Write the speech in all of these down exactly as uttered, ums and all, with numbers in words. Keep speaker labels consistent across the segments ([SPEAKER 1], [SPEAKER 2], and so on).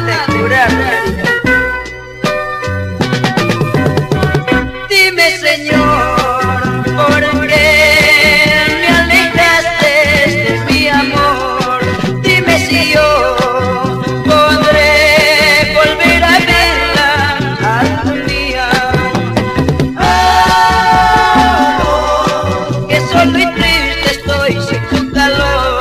[SPEAKER 1] de curar. Dime, Señor, ¿por qué me alejaste de mi amor? Dime si yo podré volver a verla algún día. Oh, que solo y triste estoy sin tu calor.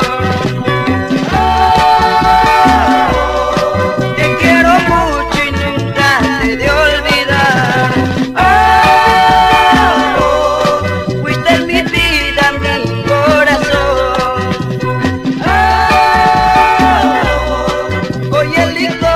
[SPEAKER 1] Hoy el lindo